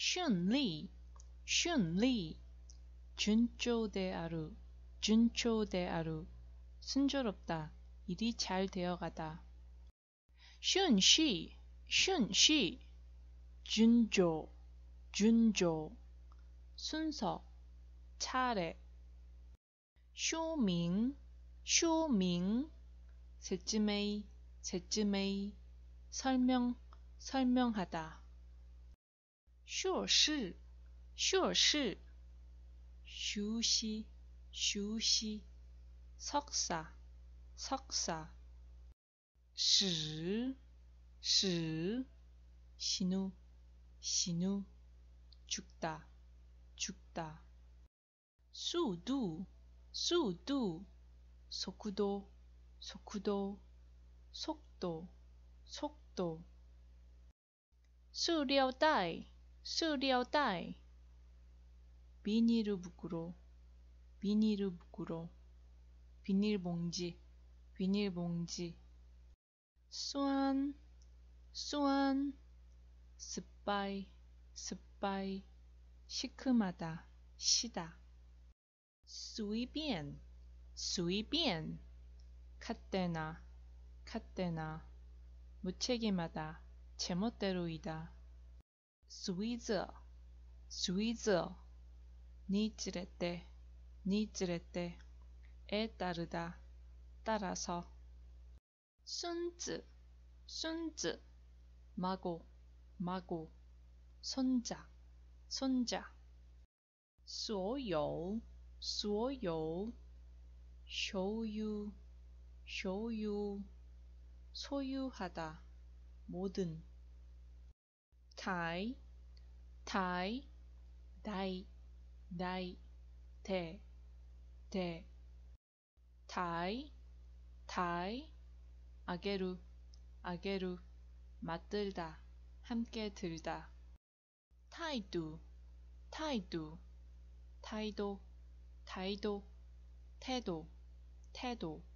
顺利顺利준조대하루 준조대하루 순조롭다 일이 잘 되어가다 슌시 슌시 준조 준조 순서 차례 쇼밍 쇼밍 셋쯤의 셋쯤의 설명 설명하다 硕士硕士 修习修习 석사 석사 使使 신우 신우 죽다 죽다 速度速度 속도 속도 속도 속도 塑料袋塑料袋 비닐부끄러 비닐부끄러 비닐봉지 비닐봉지 酸酸 스파이 스파이 시큼하다 시다 随便随便 삿대나 삿대나 무책임하다 제멋대로이다 随着随着 니찌레떼 니찌레떼 에 따르다 따라서 孙子孙子 마고 마고 손자 손자 所有所有 소유 소유 소유하다 모든 台台 다이 다이 대 대 다이 다이 아게루 아게루 맞들다 함께 들다 态度 态度 态度 태도 태도 태도